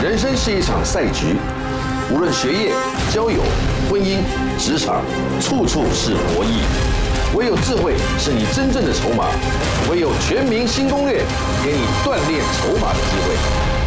人生是一场赛局，无论学业、交友、婚姻、职场，处处是博弈。唯有智慧是你真正的筹码，唯有全民新攻略，给你锻炼筹码的机会。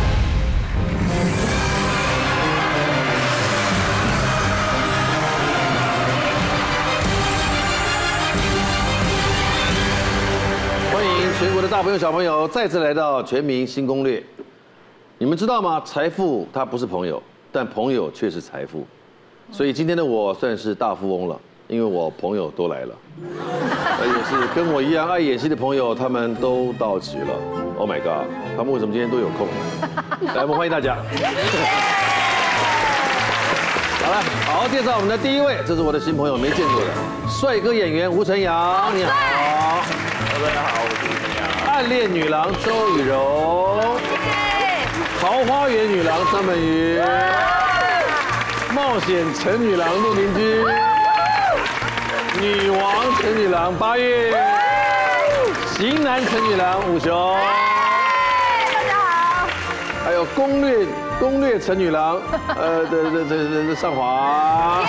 欢迎全国的大朋友、小朋友再次来到全民新攻略。你们知道吗？财富它不是朋友，但朋友却是财富。所以今天的我算是大富翁了，因为我朋友都来了，也是跟我一样爱演戏的朋友，他们都到齐了。Oh my god！ 他们为什么今天都有空？来，我们欢迎大家。好了，好好介绍我们的第一位，这是我的新朋友，没见过的帅哥演员吴承洋，你好。大家好，我是吴承洋。暗恋女郎周雨柔。桃花源女郎张本鱼，冒险陈女郎陆明君，女王陈女郎8月，型男陈女郎武雄， 大家好， 还有攻略陈女郎，上华。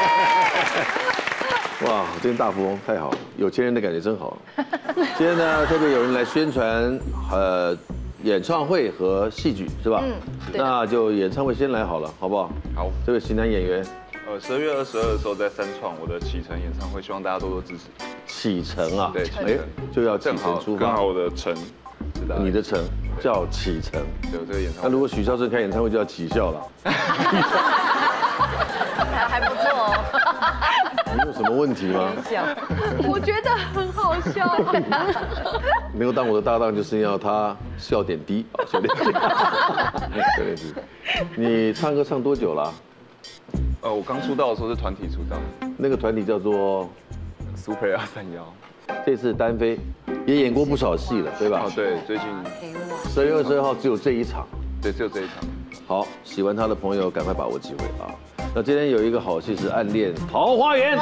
哇，今天大富翁太好了，有钱人的感觉真好。今天呢，特别有人来宣传，演唱会和戏剧是吧？那就演唱会先来好了，好不好？好，这位型男演员 ，12月22的时候在三创我的启程演唱会，希望大家多多支持。 启程啊， 对，启程就要启程出发。 刚好我的程， 你的程叫启程。 对，这个演唱会。 那如果许孝顺开演唱会就叫启孝了。 还不错哦。 你有什么问题吗？ 我觉得很好笑。 能够当我的搭档，就是要他笑点低啊，笑点低。笑点低。你唱歌唱多久了？ 我刚出道的时候是团体出道， 那个团体叫做 Super 231。 这次单飞，也演过不少戏了，对吧？ 哦，对，最近 12月22号只有这一场。 对，只有这一场。 好，喜欢他的朋友赶快把握机会啊！那今天有一个好戏是《暗恋桃花源》，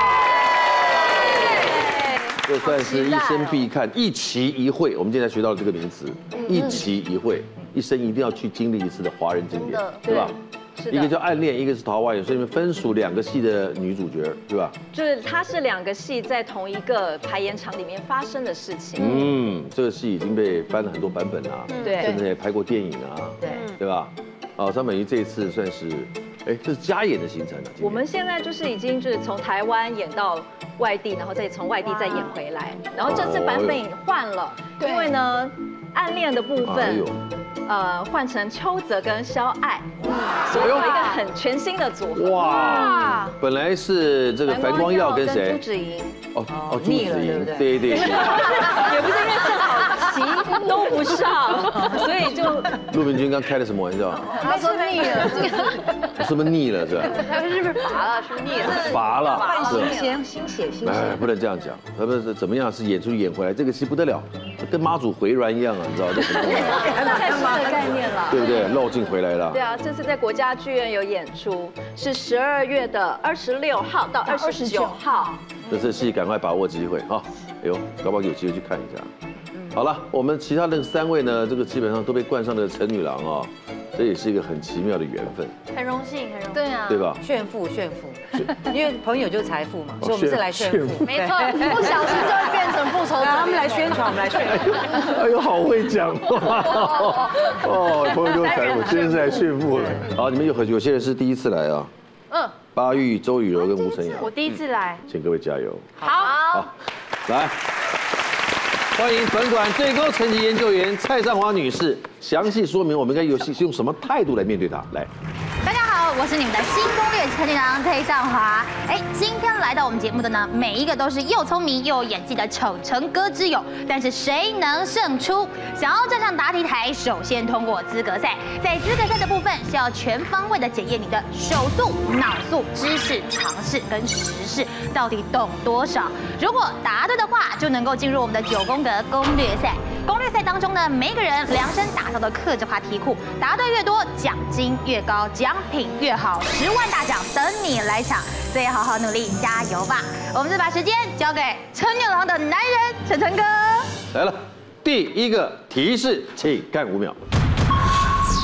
这算是一生必看，一期一会。我们今天才学到了这个名词，一期一会，一生一定要去经历一次的华人经典，对吧？一个叫暗恋，一个是桃花源，所以你们分属2个戏的女主角，对吧？ 就是它是2个戏在同一个排演场里面发生的事情。 这个戏已经被翻了很多版本啊， 对， 甚至也拍过电影啊，对吧？张本鱼这一次算是，这是加演的行程了。 我们现在就是已经就是从台湾演到外地，然后再从外地再演回来，然后这次版本也换了，因为呢，暗恋的部分。换成邱泽跟肖爱，所以有一个很全新的组合。哇！ 本来是这个樊光耀跟谁？ 朱子莹。 朱子莹，对。 也不是因为正好棋都不上，所以就。 陆明君刚开了什么玩笑？ 他说腻了， 是不是腻了？是吧？ 他是不是乏了？是不是腻了？ 乏了。 新血。 哎，不能这样讲。不是怎么样？是演出演回来，这个戏不得了，跟妈祖回銮一样啊，你知道吗？ 的概念了， 对不对？绕境回来了。 对啊，这次在国家剧院有演出，是12月的26号到29号。 这次戏赶快把握机会啊！哎呦，搞不好有机会去看一下。好了，我们其他的3位呢，这个基本上都被冠上了陈女郎啊，这也是一个很奇妙的缘分。 很荣幸。 对啊， 对吧？ 炫富，因为朋友就是财富嘛，所以我们是来炫富。 没错，不小心就会变成复仇者。 他们来宣传，我们来宣传。 哎呦，好会讲话哦！朋友就是财富，今天是来炫富的。好，你们有些人是第一次来啊。8玉、周雨柔跟吴承洋。 我第一次来， 请各位加油。 好， 来，欢迎本馆最高层级研究员蔡尚华女士详细说明我们应该用什么态度来面对它。来。 大家好，我是你们的新攻略陈女郎蔡尚华。今天来到我们节目的呢，每一个都是又聪明又有演技的丑成歌之友，但是谁能胜出？想要站上答题台，首先通过资格赛。在资格赛的部分是要全方位的检验你的手速、脑速、知识、常识跟时事到底懂多少。如果答对的话，就能够进入我们的9宫格攻略赛。攻略赛当中呢，每一个人量身打造的客制化题库，答对越多，奖金越高，奖品越好，10万大奖等你来抢，所以好好努力，加油吧！我们就把时间交给陈女郎的男人陈哥。 来了，第一个提示，请看5秒。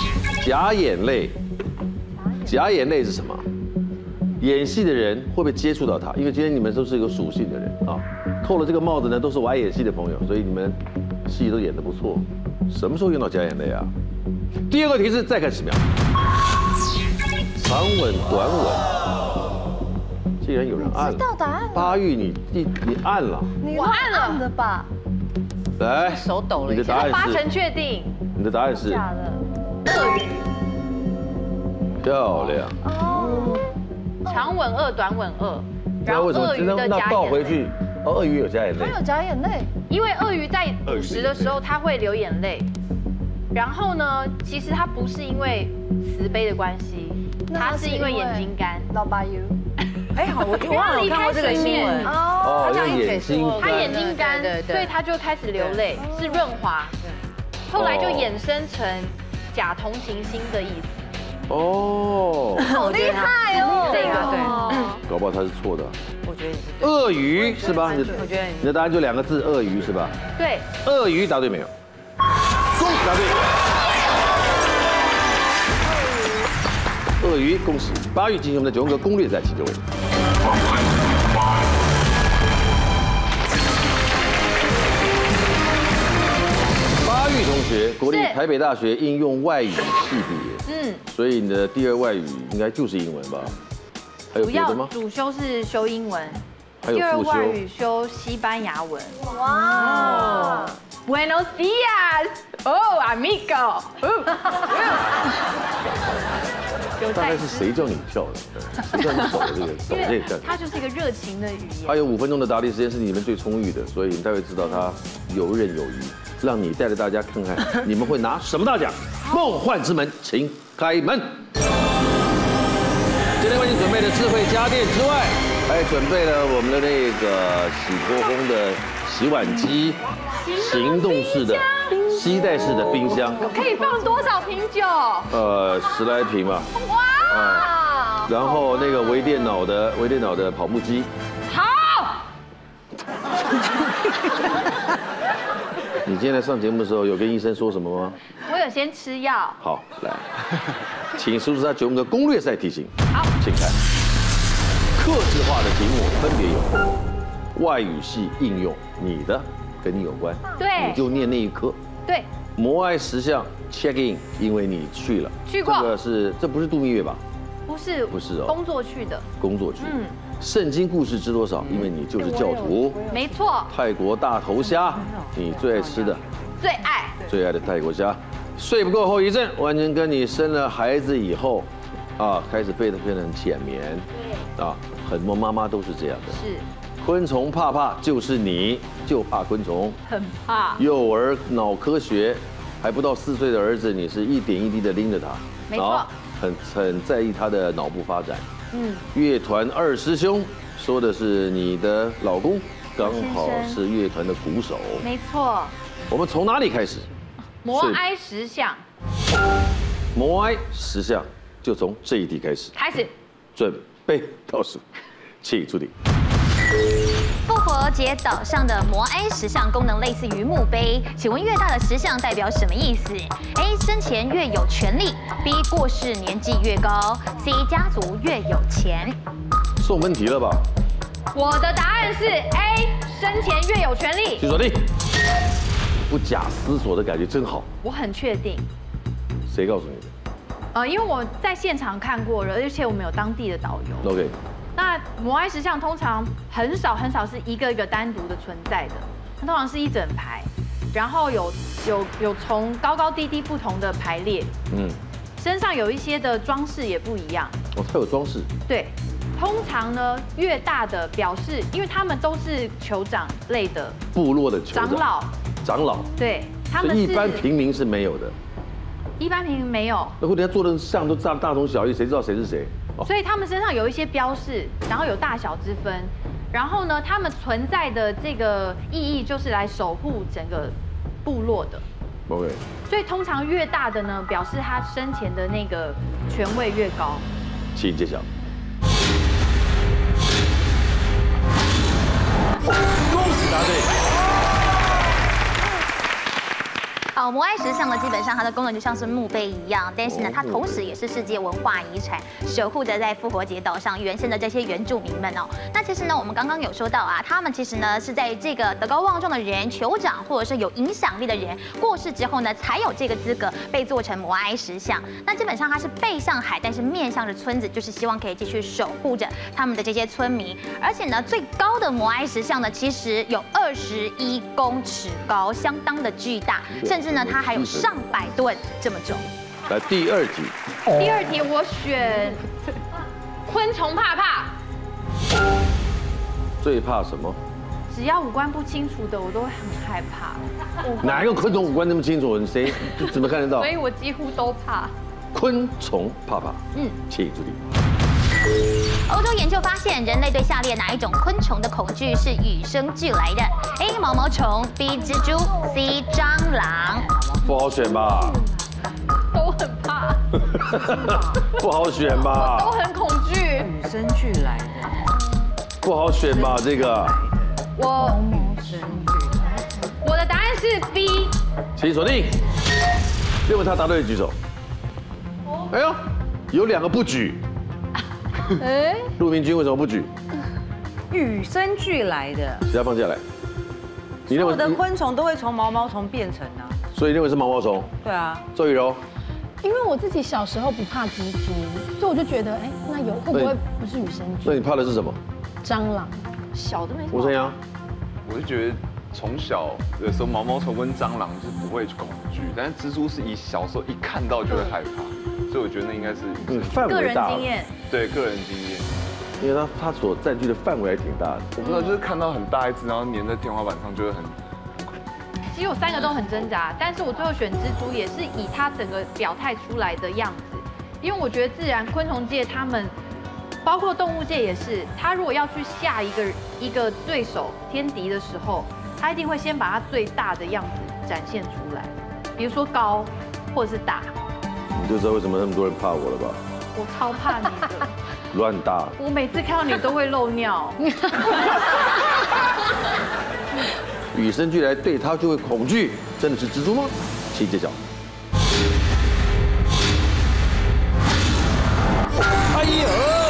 假眼泪。假眼泪是什么？演戏的人会不会接触到它？因为今天你们都是有属性的人啊，扣了这个帽子呢，都是我爱演戏的朋友，所以你们戏都演得不错。什么时候用到假眼泪啊？第二个提示，再看10秒。长吻、短吻。既然有人按了， 知道答案了。 巴玉，你按了， 我按了吧？ 来， 手抖了一下。 你的答案是八成确定。 你的答案是假的。鳄鱼。 漂亮。 哦。长吻鳄，短吻鳄。然后鳄鱼的假眼泪。 那倒回去，哦，鳄鱼有假眼泪。 它有假眼泪，因为鳄鱼在捕食的时候，它会流眼泪。然后呢，其实它不是因为慈悲的关系，它是因为眼睛干。老巴 U。 哎，好，我忘了看过这个新闻哦，他眼睛， 他眼睛干，所以他就开始流泪，是润滑，后来就衍生成假同情心的意思。 哦， 好厉害哦！这个对，搞不好他是错的。 我觉得是对。 鳄鱼是吧？ 我觉得你的答案就2个字，鳄鱼是吧？ 对， 鳄鱼答对没有？恭喜答对。鳄鱼，恭喜！8玉进行我们的9宫格攻略赛，请就位。8玉同学，国立台北大学应用外语系毕业，所以你的第2外语应该就是英文吧？还有别的吗？ 主修是修英文， 还有第2 副修外语修西班牙文。哇 ！Buenos días， 哦 ，amigo。 大概是谁叫你跳的？谁叫你手这个手这个？ 它就是一个热情的语言。 他有5分钟的答题时间是你们最充裕的，所以你待会知道他游刃有余，让你带着大家看看你们会拿什么大奖。梦幻之门，请开门。今天为你准备的智慧家电之外，还准备了我们的那个洗脱烘的洗碗机，行动式的。吸带式的冰箱可以放多少瓶酒 ？10来瓶吧。哇！然后那个微电脑的跑步机。 好。 你今天来上节目的时候有跟医生说什么吗？ 我有先吃药。 好，来，请数出他9宫格攻略赛题型。 好， 请看。客制化的题目分别有外语系应用，你的跟你有关， 对， 你就念那一科。 对， 摩艾石像 check in， 因为你去了， 去过。这不是度蜜月吧？ 不是哦，工作去的。工作去。圣经故事知多少？因为你就是教徒。没错。泰国大头虾，你最爱吃的。最爱的泰国虾。睡不够后遗症，完全跟你生了孩子以后，开始变得很浅眠。很多妈妈都是这样的。是。昆虫怕就是你，就怕昆虫，很怕。幼儿脑科学，还不到4岁的儿子，你是一点一滴的拎着他， 没错， 很在意他的脑部发展。乐团2师兄说的是你的老公，刚好是乐团的鼓手，没错。我们从哪里开始？摩埃石像。摩埃石像，就从这一题开始。准备倒数，请出题。 复活节岛上的摩埃石像功能类似于墓碑，请问越大的石像代表什么意思 ？A. 生前越有权利 ，B. 过世年纪越高 ，C. 家族越有钱。 送分题了吧？ 我的答案是 A. 生前越有权利。 请锁定。不假思索的感觉真好。 我很确定。 谁告诉你的？ 因为我在现场看过了，而且我们有当地的导游。 OK。 那摩埃石像通常很少是一个一个单独的存在的，它通常是一整排，然后有从高高低低不同的排列，身上有一些的装饰也不一样。 哦，它有装饰。对， 通常呢越大的表示，因为他们都是酋长类的部落的酋长长老， 对，他们一般平民是没有的。 一般平民没有。 那或者他做的像都大同小异，谁知道谁是谁？ 所以他们身上有一些标示，然后有大小之分，然后呢，他们存在的这个意义就是来守护整个部落的。 OK。 所以通常越大的呢，表示他生前的那个权位越高。 请揭晓。恭喜答对。 好，摩艾石像呢，基本上它的功能就像是墓碑一样，但是呢，它同时也是世界文化遗产，守护着在复活节岛上原先的这些原住民们哦。那其实呢，我们刚刚有说到啊，他们其实呢是在这个德高望重的人、酋长或者是有影响力的人过世之后呢，才有这个资格被做成摩艾石像。那基本上它是背向海，但是面向着村子，就是希望可以继续守护着他们的这些村民。而且呢，最高的摩艾石像呢，其实有21公尺高，相当的巨大，甚至呢，它还有上百吨这么重。 来第2题， 第2题我选昆虫怕怕。 最怕什么？ 只要五官不清楚的，我都会很害怕。 哪一个昆虫五官那么清楚？谁怎么看得到？ 所以我几乎都怕。 昆虫怕怕。请注意。 欧洲研究发现，人类对下列哪一种昆虫的恐惧是与生俱来的 ？A. 毛毛虫 ，B. 蜘蛛 ，C. 蟑螂。 不好选吧？ 都很怕。 不好选吧？ 都很恐惧。 与生俱来的。 不好选吧？这个。 我的答案是 B。 请锁定。认为他答对的举手。哎呦，有2个不举。陆明君为什么不举？ 与生俱来的。 谁要放下来？你认为所有的昆虫都会从毛毛虫变成啊？ 所以认为是毛毛虫。 对啊。 周雨柔。 因为我自己小时候不怕蜘蛛，所以我就觉得，那会不会不是与生俱来？ 那你怕的是什么？ 蟑螂。 小的没。 吴晨阳。 我就觉得从小有时候毛毛虫跟蟑螂是不会恐惧，但是蜘蛛是小时候一看到就会害怕，所以我觉得那应该是范围大。 个人经验。 对，个人经验。 因为它所占据的范围还挺大的。 我不知道，就是看到很大一只，然后粘在天花板上，就会很。 其实我3个都很挣扎，但是我最后选蜘蛛也是以它整个表态出来的样子，因为我觉得自然昆虫界他们，包括动物界也是，他如果要去下一个对手天敌的时候，他一定会先把它最大的样子展现出来，比如说高或者是大。 你就知道为什么那么多人怕我了吧？ 我超怕你的。 乱大。 我每次看到你都会漏尿。 与生俱来，对他就会恐惧，真的是蜘蛛吗？请揭晓。哎呦，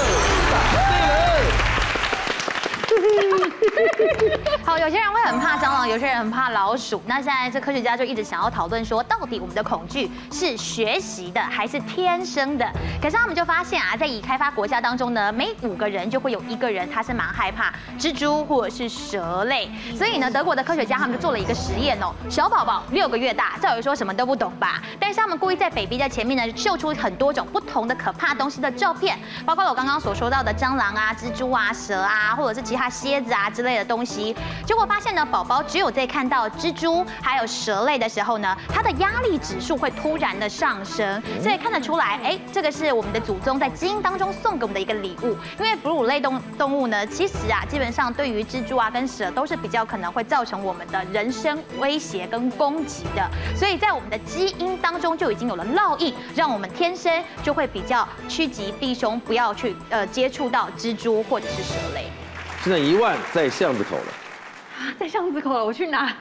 好，有些人会很怕蟑螂，有些人很怕老鼠。那现在这科学家就一直想要讨论说，到底我们的恐惧是学习的还是天生的？可是他们就发现啊，在已开发国家当中呢，每5个人就会有1个人他是蛮害怕蜘蛛或者是蛇类。所以呢，德国的科学家他们就做了一个实验哦，小宝宝6个月大，照理说什么都不懂吧？但是他们故意在 baby 的前面呢，秀出很多种不同的可怕东西的照片，包括我刚刚所说到的蟑螂啊、蜘蛛啊、蛇啊，或者是其他蝎子啊之类的东西。结果发现呢，宝宝只有在看到蜘蛛还有蛇类的时候呢，它的压力指数会突然的上升，所以看得出来，这个是我们的祖宗在基因当中送给我们的一个礼物。因为哺乳类动物呢，其实啊，基本上对于蜘蛛啊跟蛇都是比较可能会造成我们的人身威胁跟攻击的，所以在我们的基因当中就已经有了烙印，让我们天生就会比较趋吉避凶，不要去接触到蜘蛛或者是蛇类。 现在1万在巷子口了。 在巷子口了，我去拿。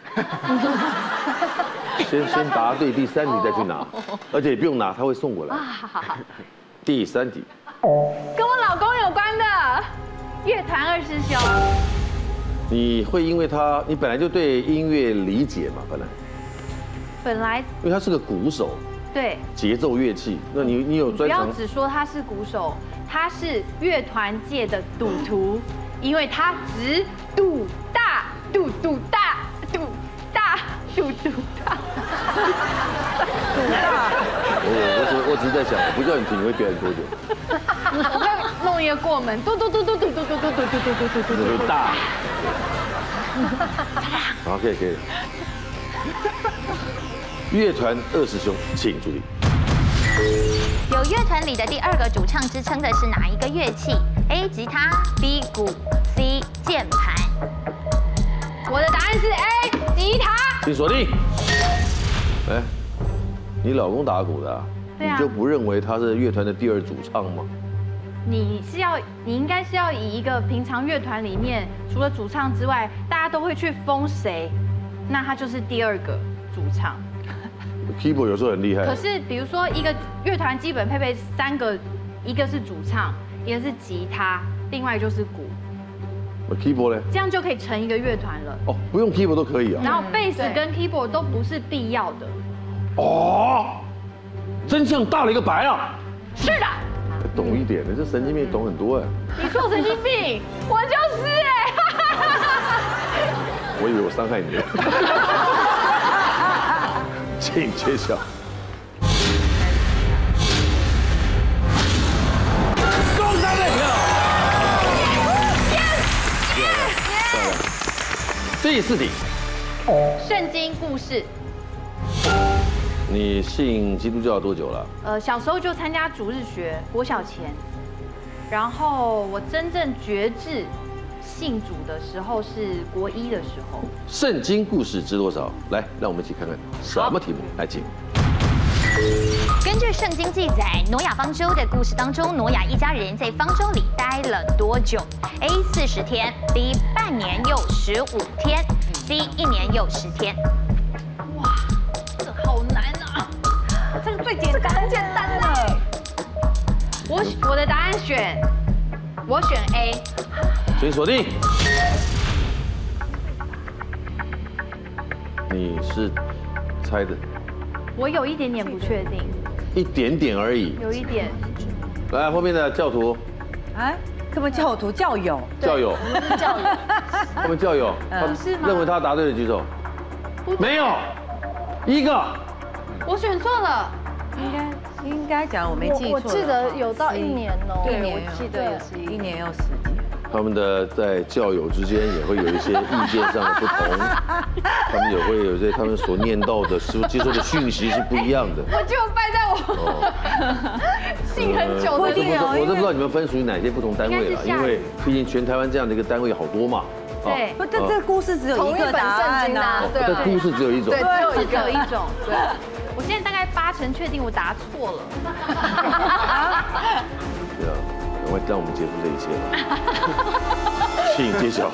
先答对第3题再去拿，而且也不用拿，他会送过来。 好。 第3题， 跟我老公有关的乐团2师兄。 你会因为他，你本来就对音乐理解嘛， 本来因为他是个鼓手， 对， 节奏乐器，那你有专长？ 不要只说他是鼓手，他是乐团界的赌徒，因为他只赌大，赌大。 我只是在想，我不叫你停，你会表演多久？ 我会弄一个过门，嘟。 大。好，可以。乐团2师兄，请注意。 有乐团里的第2个主唱之称的是哪一个乐器 ？A. 吉他 ，B. 鼓 ，C. 键盘。 我的答案是 A， 吉他。 请锁定。你老公打鼓的啊？ 对啊。 你就不认为他是乐团的第2主唱吗？ 你应该是要以一个平常乐团里面除了主唱之外，大家都会去封谁，那他就是第2个主唱。 ，keyboard 有时候很厉害。 可是比如说一个乐团基本配备3个，一个是主唱，一个是吉他，另外就是鼓。 keyboard 呢？ 这样就可以成一个乐团了。 哦，不用 keyboard 都可以啊。 然后贝斯跟 keyboard 都不是必要的。 哦，真相大了一个白啊！ 是的。 懂一点的，这神经病懂很多哎。 你说我神经病，我就是哎。 我以为我伤害你了。请揭晓。中山那票。第4题。 圣经故事。 你信基督教多久了？ 小时候就参加主日学，国小前。然后我真正觉志信主的时候是国1的时候。 圣经故事知多少？来，让我们一起看看什么题目。来，请。 根据圣经记载，挪亚方舟的故事当中，挪亚一家人在方舟里待了多久 ？A 40天 ，B 半年又15天 ，C 1年又10天。 哇，这好难啊！这个最简单，很简单的。我的答案我选 A。 请锁定。你是猜的？ 我有一点点不确定。 一点点而已。 有一点。 来，后面的教徒。 啊？什么教徒？教友。 教友。 教友。 后面教友， 是吗？ 认为他答对的举手。没有，一个。 我选错了。 应该讲我没记错。 我记得有到1年哦。 对，我记得也是 1年又10天。 他们的在教友之间也会有一些意见上的不同，他们也会有一些他们所念到的、接受的讯息是不一样的。 我就败在我信很久的。 我都不知道你们分属于哪些不同单位了，因为毕竟全台湾这样的一个单位好多嘛。 对， 不，这故事只有一个答案呐。 对， 这故事只有一种。 对，只有一种。对，我现在大概80%确定我答错了。 对啊。赶快让我们结束这一切吧，请揭晓。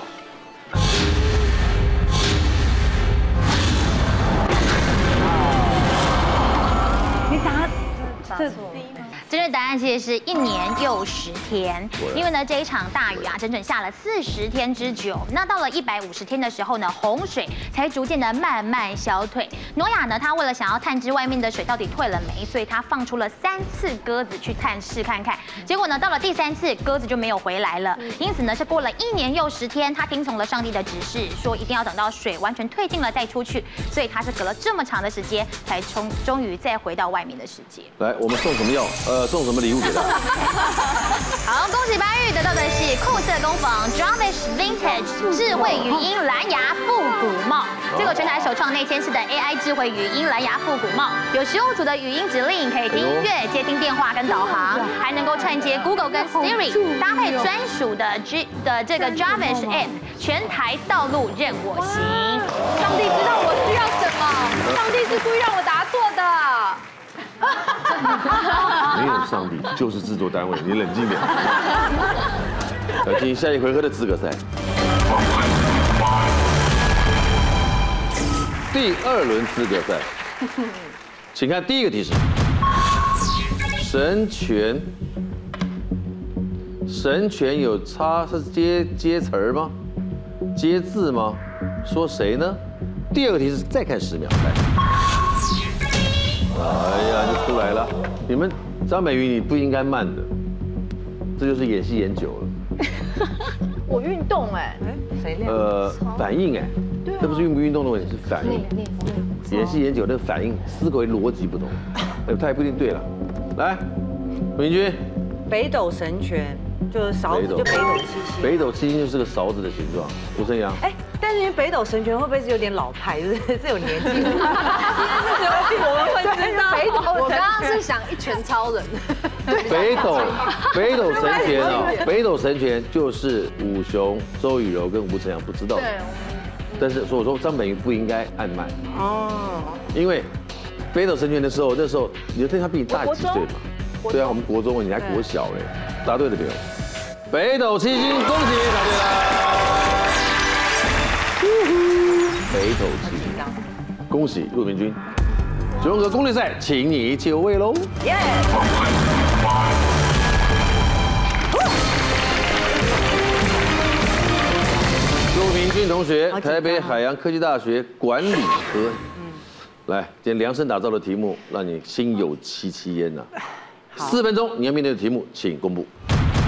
你答错。 正确答案其实是1年又10天，因为呢这一场大雨啊，整整下了40天之久。那到了150天的时候呢，洪水才逐渐的慢慢消退。挪亚呢，他为了想要探知外面的水到底退了没，所以他放出了3次鸽子去探视看看。结果呢，到了第3次，鸽子就没有回来了。因此呢，是过了1年又10天，他听从了上帝的指示，说一定要等到水完全退尽了再出去。所以他是隔了这么长的时间，才终于再回到外面的世界。 来，我们送什么药？送什么礼物给他？ 好，恭喜白玉得到的是酷色工坊 Jarvis Vintage 智慧语音蓝牙复古帽。这个全台首创内嵌式的 AI 智慧语音蓝牙复古帽，有15组的语音指令，可以听音乐、接听电话跟导航，还能够串接 Google 跟 Siri， 搭配专属的这个 Jarvis App， 全台道路任我行。 上帝知道我需要什么，上帝是故意让我答错的。 没有上帝，就是制作单位，你冷静点。来进行下一回合的资格赛。第2轮资格赛，请看第1个提示：神权有是接词儿吗？接字吗？说谁呢？第2个提示，再看10秒，来。哎呀，就出来了！你们张美瑜，你不应该慢的，这就是演戏演久了。 我运动哎， 谁练？ 反应哎，这不是运不运动的问题，是反应。演戏演久，那个反应思维逻辑不同，他也不一定对了。来，明君， 北斗神拳就是勺子，就北斗七星。 北斗七星就是个勺子的形状。吴生阳， 哎，但是北斗神拳会不会是有点老派，是有年纪？我们会知道。北斗， 我刚刚是想一拳超人。 北斗神拳啊，北斗神拳就是武雄、周雨柔跟吴承阳不知道的。但是所以我说张美瑜不应该按慢哦，因为北斗神拳的时候，那时候你就对他比你大几岁嘛？对啊，我们国中，你还国小哎，答对了没有？北斗七星，恭喜答对了。北斗七星，恭喜陆明君。 9宫格攻略赛，请你就位喽！耶！陆明君同学，台北海洋科技大学管理科。来，今天量身打造的题目，让你心有戚戚焉呐。4分钟，你要面对的题目，请公布。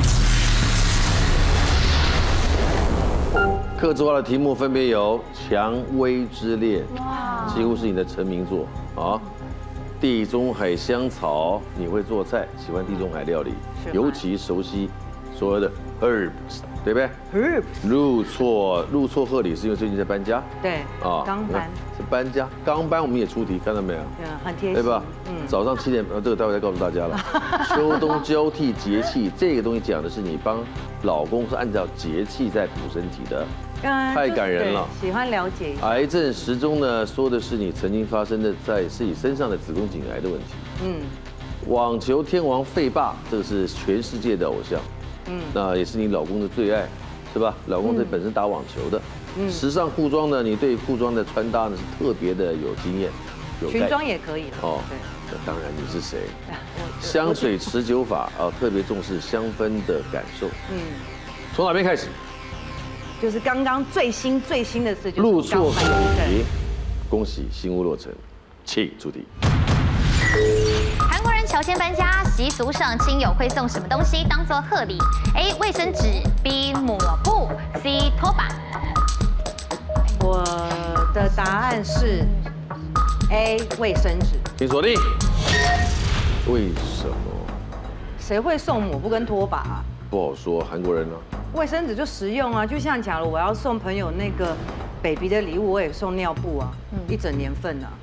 客制化的题目分别有《蔷薇之恋》，几乎是你的成名作啊。地中海香草，你会做菜，喜欢地中海料理，尤其熟悉所有的 herbs， 对不对 ？herbs。 入错贺礼是因为最近在搬家。 对。啊，刚搬。是搬家，刚搬我们也出题，看到没有？ 很贴心， 对吧？早上7点，这个待会再告诉大家了。秋冬交替节气，这个东西讲的是你帮老公是按照节气在补身体的。太感人了， 喜欢了解。 癌症时钟呢，说的是你曾经发生的在自己身上的子宫颈癌的问题。网球天王费霸，这个是全世界的偶像。那也是你老公的最爱，是吧？老公是本身打网球的。时尚裤装呢，你对裤装的穿搭呢是特别的有经验。 裙装也可以了。哦， 对。那当然，你是谁？香水持久法啊，特别重视香氛的感受。从哪边开始？ 就是刚刚最新的事，就是入错贺礼，恭喜新屋落成，请出题。 韩国人乔迁搬家，习俗上亲友会送什么东西当做贺礼 ？A. 卫生纸 ，B. 抹布 ，C. 拖把。 我的答案是 A. 卫生纸。 请锁定。为什么？ 谁会送抹布跟拖把啊？ 不好说，韩国人呢？ 卫生纸就实用啊，就像假如我要送朋友那个 baby 的礼物，我也送尿布啊，1整年份啊。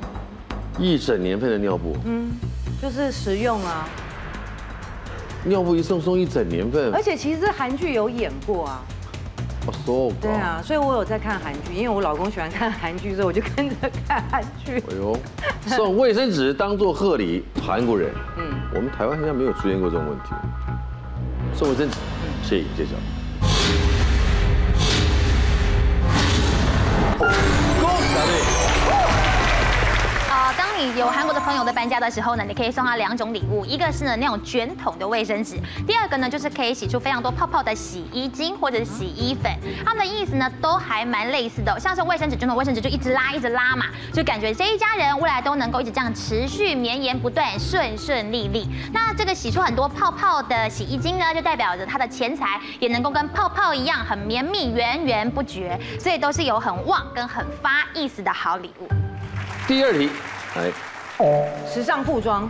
1整年份的尿布。 就是实用啊。 尿布一送1整年份。 而且其实韩剧有演过啊。对啊，所以我有在看韩剧，因为我老公喜欢看韩剧，所以我就跟着看韩剧。哎呦， 送卫生纸当做贺礼，韩国人。我们台湾好像没有出现过这种问题。送卫生纸。请揭晓。恭喜答对。 当你有韩国的朋友在搬家的时候呢，你可以送他2种礼物，一个是呢那种卷筒的卫生纸，第二个呢就是可以洗出非常多泡泡的洗衣精或者是洗衣粉。他们的意思呢都还蛮类似的，像是卫生纸卷筒卫生纸就一直拉嘛，就感觉这一家人未来都能够一直这样持续绵延不断，顺利利。那这个洗出很多泡泡的洗衣精呢，就代表着他的钱财也能够跟泡泡一样很绵密，源源不绝，所以都是有很旺跟很发意思的好礼物。 第2题。来， 时尚裤装。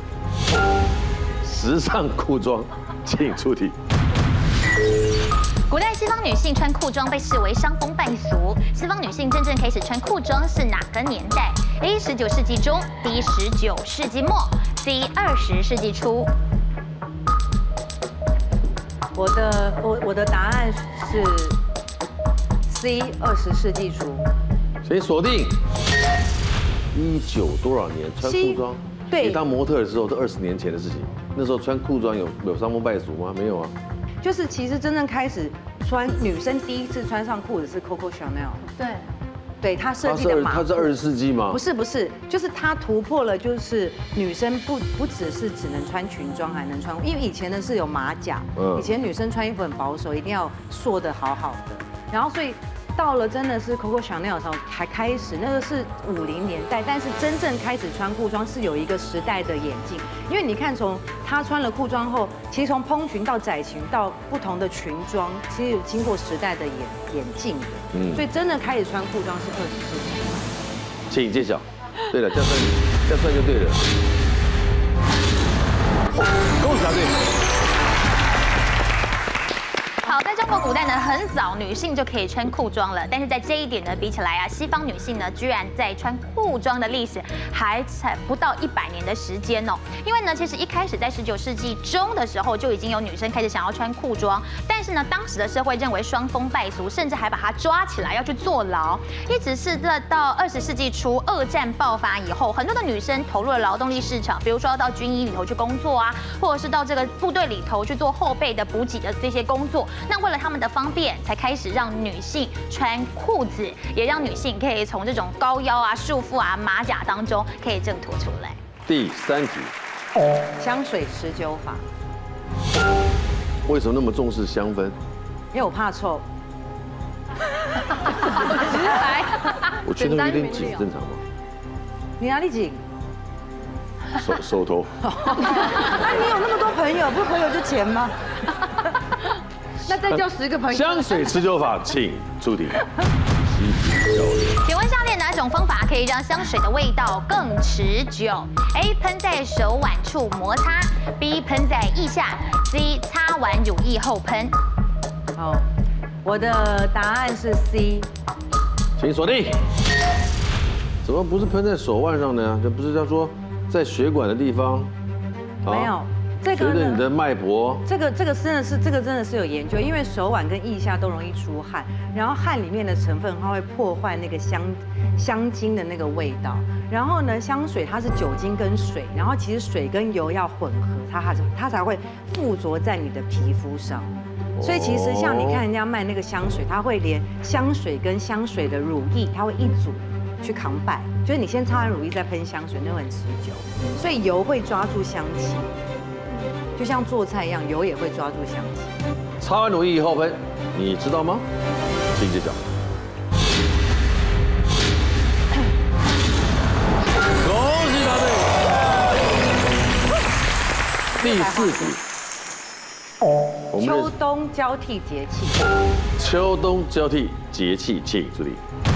时尚裤装，请出题。 古代西方女性穿裤装被视为伤风败俗，西方女性真正开始穿裤装是哪个年代 ？A. 19世纪中 ，B. 19世纪末 ，C. 20世纪初。 我的答案是 C. 20世纪初。 请锁定。19多少年穿裤装？对，你当模特的时候都20年前的事情。那时候穿裤装有伤风败俗吗？没有啊。 就是其实真正开始穿女生第一次穿上裤子是 Coco Chanel。对，她设计的马。 它是20世纪吗？ 不是，就是她突破了，就是女生不只是只能穿裙装，还能穿，因为以前的是有马甲，以前女生穿衣服很保守，一定要塑得好好的，然后所以。到了真的是 Coco Chanel 的时候，还开始那个是50年代，但是真正开始穿裤装是有一个时代的演进，因为你看从她穿了裤装后，其实从蓬裙到窄裙到不同的裙装，其实有经过时代的演进的，所以真的开始穿裤装是20世纪。 请揭晓。对了，这样算就对了。恭喜答对。 好，在中国古代呢，很早女性就可以穿裤装了，但是在这一点呢，比起来啊，西方女性呢，居然在穿裤装的历史还才不到100年的时间哦。因为呢，其实一开始在19世纪中的时候，就已经有女生开始想要穿裤装，但是呢，当时的社会认为伤风败俗，甚至还把她抓起来要去坐牢。一直是到20世纪初，2战爆发以后，很多的女生投入了劳动力市场，比如说要到军医里头去工作啊，或者是到这个部队里头去做后备的补给的这些工作。那为了他们们的方便，才开始让女性穿裤子，也让女性可以从这种高腰啊、束缚啊、马甲当中可以挣脱出来。 第3题， 香水持久法。 为什么那么重视香氛？ 因为我怕臭。 直白。 我觉得有点紧，正常吗？ 你哪里紧？ 手头。 那你有那么多朋友，不是朋友就钱吗？那再交10个朋友。 香水持久法，请出题。 请问下列哪种方法可以让香水的味道更持久 ？A. 喷在手腕处摩擦 ，B. 喷在腋下 ，C. 擦完乳液后喷。 好，我的答案是 C。 请锁定。怎么不是喷在手腕上呢？这不是要说在血管的地方？ 没有，这个随着你的脉搏。 这个真的是有研究，因为手腕跟腋下都容易出汗，然后汗里面的成分它会破坏那个香精的那个味道。然后呢，香水它是酒精跟水，然后其实水跟油要混合，它才会附着在你的皮肤上。所以其实像你看人家卖那个香水，它会连香水跟香水的乳液，它会一组去combine，就是你先擦完乳液再喷香水，那会很持久。所以油会抓住香气，就像做菜一样，油也会抓住香气。 擦完乳液以后喷，你知道吗？请揭晓。恭喜答对。第4题。 秋冬交替节气。 秋冬交替节气，请注意。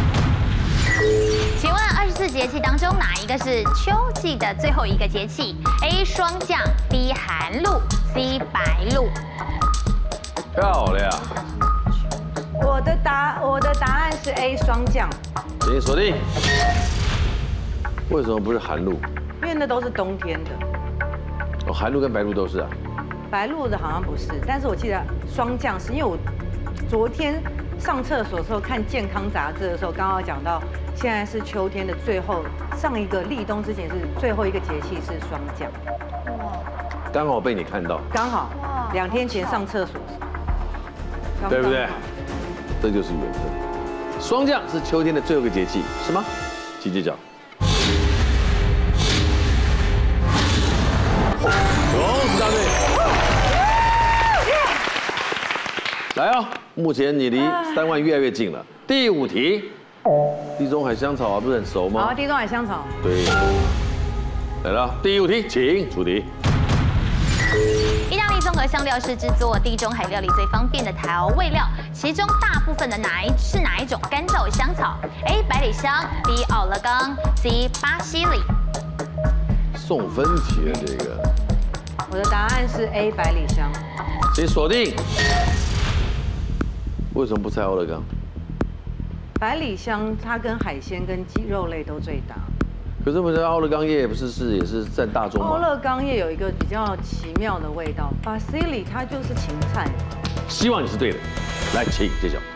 请问24节气当中哪一个是秋季的最后一个节气 ？A. 霜降 ，B. 寒露 ，C. 白露。 漂亮。 我的答案是 A 霜降。 请锁定。为什么不是寒露？ 因为那都是冬天的。 哦，寒露跟白露都是啊。 白露的好像不是，但是我记得霜降是因为我昨天上厕所的时候看健康杂志的时候，刚好讲到现在是秋天的最后，上一个立冬之前是最后一个节气是霜降。 刚好被你看到。 刚好2天前上厕所， 对不对？这就是缘分。霜降是秋天的最后一个节气，是吗？请揭晓。恭喜答对。来啊！目前你离3万越来越近了。第5题，地中海香草啊，不是很熟吗？ 好，地中海香草。 对。来了，第5题，请出题。 意大利综合香料是制作地中海料理最方便的调味料，其中大部分的哪一种干燥香草 ？A. 百里香 ，B. 奥勒冈 ，C. 巴西里。 送分题的这个。 我的答案是 A. 百里香。 请锁定。为什么不猜奥勒冈？ 百里香它跟海鲜跟鸡肉类都最搭。 可是我觉得奥勒冈叶不是也是占大宗吗？ 奥勒冈叶有一个比较奇妙的味道，巴西里它就是芹菜。 希望你是对的，来，请揭晓。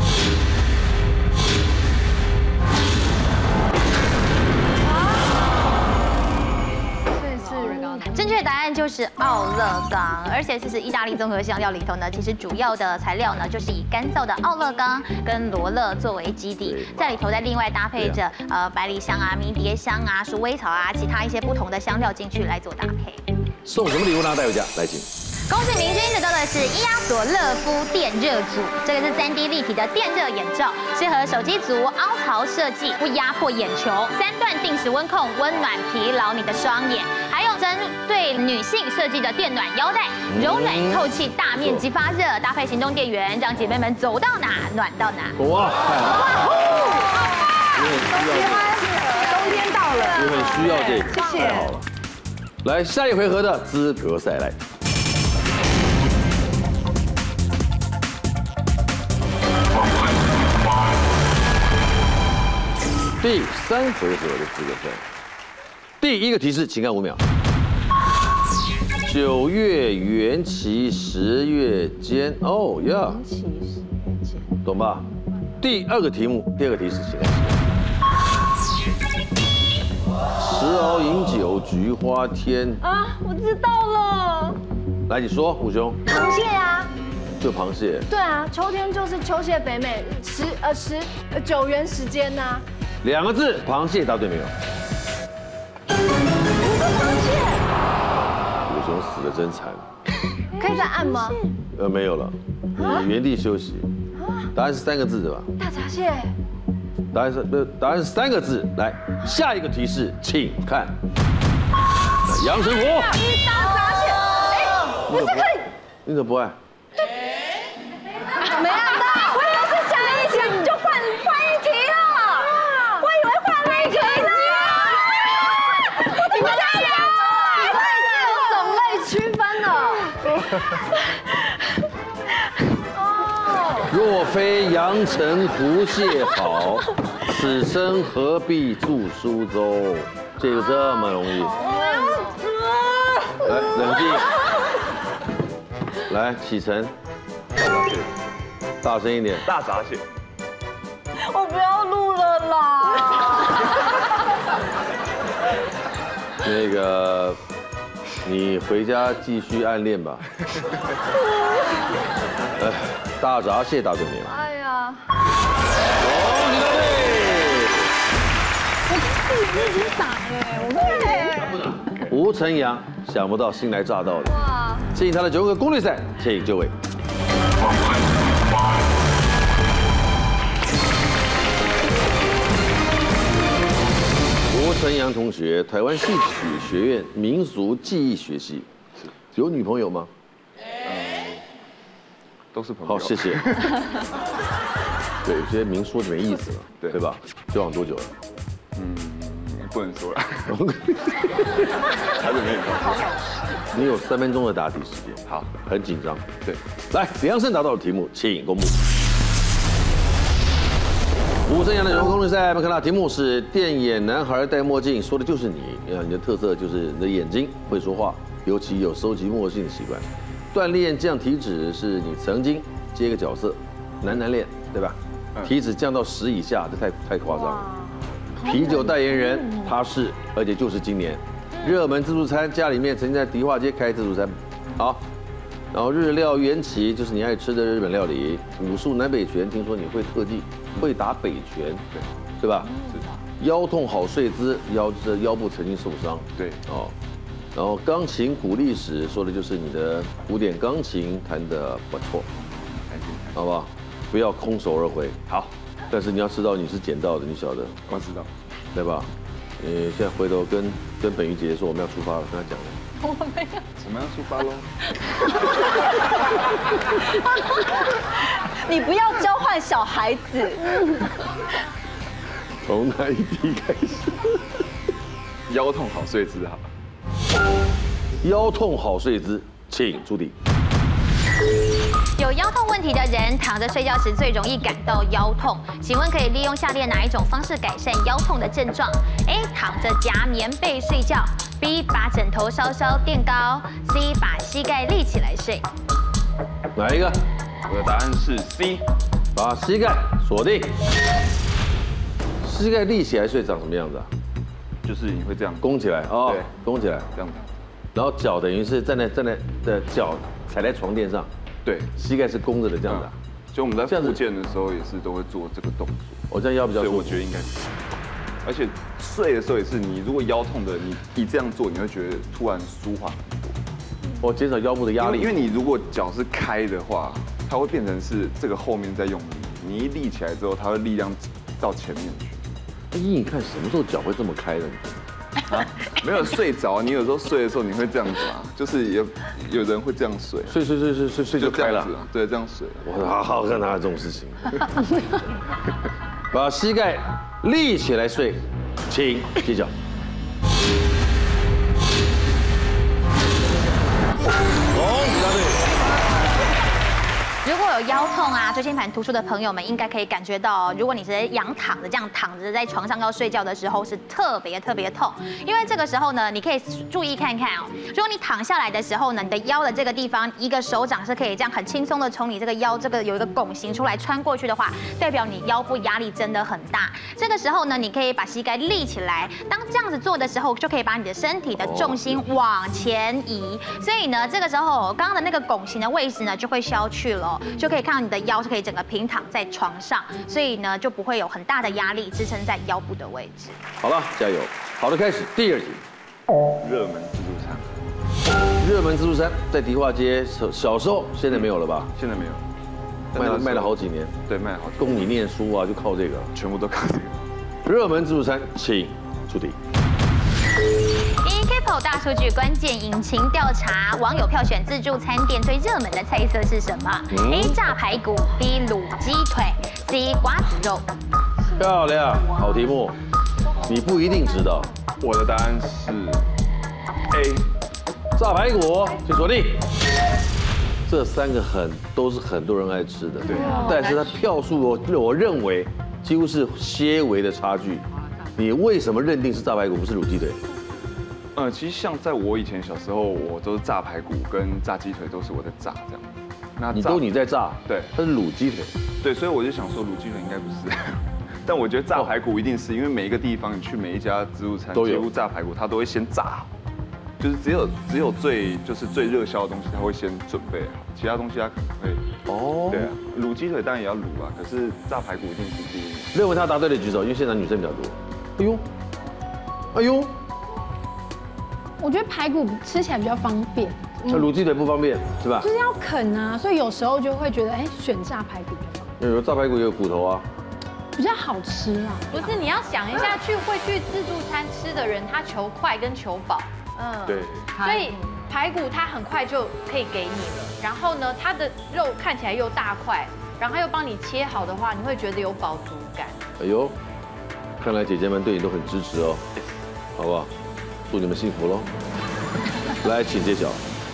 正确答案就是奥勒冈，而且其实意大利综合香料里头呢，其实主要的材料呢就是以干燥的奥勒冈跟罗勒作为基底，在里头再另外搭配着百里香啊、迷迭香啊、鼠尾草啊，其他一些不同的香料进去来做搭配。 送什么礼物呢？带回家，来请。 恭喜明君得到的是伊亚索乐肤电热组，这个是3D 立体的电热眼罩，适合手机族，凹槽设计，不压迫眼球，3段定时温控，温暖疲劳你的双眼。还有针对女性设计的电暖腰带，柔软透气，大面积发热，搭配行动电源，让姐妹们走到哪暖到哪。 哇，太好了！ 冬天到了， 也很需要这个， 谢谢。 太好了。来，下一回合的资格赛来。第3回合的资格赛，第1个提示，请看5秒。9月缘起10月间，哦呀， 缘起10月间， 懂吧？第2个题目，第2个提示，请看时熬饮酒，菊花天。 啊，我知道了。 来，你说，虎兄。 螃蟹啊。 就螃蟹。 对啊，秋天就是秋蟹北美9元时间呐。 2个字，螃蟹，答对没有？ 不是螃蟹。 武雄死得真惨。 可以再按吗？ 没有了，你原地休息。答案是3个字的吧？ 大闸蟹。 答案是3个字。来，下一个提示，请看。阳澄湖。 大闸蟹。哎，不是可以。 你怎么不爱？ 没按到，我以为是下一题就换一题了，我以为换那一题呢。你们在讲出来，种类区分了。 若非阳澄湖蟹好，此生何必住苏州？这个这么容易。来，冷静。来，启程。 大闸蟹， 大声一点。 大闸蟹。 我不要录了啦。 那个，你回家继续暗恋吧。大闸蟹答对没有？ 哎呀， 你答对。 我自己打哎，我吴承洋，想不到新来乍到的，哇！进他的9个攻略赛，请就位。吴承洋同学，台湾戏曲学院民俗技艺学系，有女朋友吗？ 都是朋友。 好，谢谢。对，有些明说的没意思了，对吧？交往多久了？ 不能说了。还是没有。 你有3分钟的答题时间。 好， 很紧张。 对， 来，梁胜答到的题目，请公布。吴承洋的人物攻略赛，我们看到题目是电眼男孩戴墨镜，说的就是你。你的特色就是你的眼睛会说话，尤其有收集墨镜的习惯。锻炼降体脂是你曾经接一个角色，男恋，对吧？体脂降到10以下，这太夸张了。啤酒代言人他是，而且就是今年热门自助餐，家里面曾经在迪化街开自助餐。好，然后日料缘起就是你爱吃的日本料理。武术南北拳，听说你会特技，会打北拳，对吧？是。腰痛好睡姿，腰部曾经受伤。 对。哦。 然后钢琴古历史说的就是你的古典钢琴弹得不错，好不好？不要空手而回。 好。 但是你要知道你是捡到的，你晓得。 我知道。 对吧？现在回头跟本鱼姐姐说我们要出发了，跟她讲了。 我没有。 我们要出发喽。 你不要教坏小孩子。 从哪一题开始？ 腰痛好睡姿好。 腰痛好睡姿，请出题。 有腰痛问题的人躺着睡觉时最容易感到腰痛，请问可以利用下列哪一种方式改善腰痛的症状 ？A. 躺着夹棉被睡觉 ；B. 把枕头稍稍垫高 ；C. 把膝盖立起来睡。 哪一个？ 我的答案是 C， 把膝盖锁定。膝盖立起来睡长什么样子啊？ 就是你会这样弓起来哦， 对， 弓起来这样子。 然后脚等于是站在的脚踩在床垫上， 对， 膝盖是弓着的这样子。 就我们在复健的时候也是都会做这个动作。 我这样腰比较舒服， 所以我觉得应该是。而且睡的时候也是，你如果腰痛的，你这样做，你会觉得突然舒缓很多。 我减少腰部的压力， 因为你如果脚是开的话，它会变成是这个后面在用力，你一立起来之后，它会力量到前面去。 你看什么时候脚会这么开的？ 啊，没有睡着，你有时候睡的时候你会这样子啊，就是有人会这样睡， 睡就开了， 对，这样睡。 我好看哪有这种事情？把膝盖立起来睡，请揭晓。 如果有腰腰痛啊、椎间盘突出的朋友们，应该可以感觉到，如果你是仰躺的这样躺着在床上要睡觉的时候，是特别痛。因为这个时候呢，你可以注意看看哦，如果你躺下来的时候呢，你的腰的这个地方，一个手掌是可以这样很轻松的从你这个腰这个有一个拱形出来穿过去的话，代表你腰部压力真的很大。这个时候呢，你可以把膝盖立起来，当这样子做的时候，就可以把你的身体的重心往前移。所以呢，这个时候刚刚的那个拱形的位置呢，就会消去了，就可以看到你的腰是可以整个平躺在床上，所以呢，就不会有很大的压力支撑在腰部的位置。 好了，加油！好的，开始第2题。 热门自助餐。 热门自助餐在迪化街，小时候现在没有了吧？ 现在没有， 卖了好几年。 对，卖了好几年。 供你念书啊，就靠这个， 全部都靠这个。 热门自助餐，请出题。 Kepo 大数据关键引擎调查，网友票选自助餐店最热门的菜色是什么？A. 炸排骨 ，B. 卤鸡腿 ，C. 瓜子肉。 漂亮，好题目，你不一定知道。 我的答案是 A。 炸排骨，请锁定。这3个都是很多人爱吃的，对。但是它票数我认为几乎是些微的差距。你为什么认定是炸排骨不是卤鸡腿？ 其实像在我以前小时候，我都是炸排骨跟炸鸡腿都是我在炸这样子。那你在炸？ 对， 它是卤鸡腿。 对，所以我就想说卤鸡腿应该不是，但我觉得炸排骨一定是，因为每一个地方你去每一家自助餐，几乎炸排骨它都会先炸好，就是只有最热销的东西它会先准备好，其他东西它可能会对啊，卤鸡腿当然也要卤啊，可是炸排骨一定是第一名。 认为他答对的举手，因为现场女生比较多。哎呦。 我觉得排骨吃起来比较方便， 卤鸡腿不方便是吧？ 就是要啃啊，所以有时候就会觉得，选炸排骨比较方便。 有炸排骨也有骨头啊， 比较好吃啦。 不是，你要想一下，会去自助餐吃的人，他求快跟求饱， 对， 所以排骨它很快就可以给你了，然后呢，它的肉看起来又大块，然后又帮你切好的话，你会觉得有饱足感。 哎呦，看来姐姐们对你都很支持哦，好不好？祝你们幸福喽！来，请揭晓。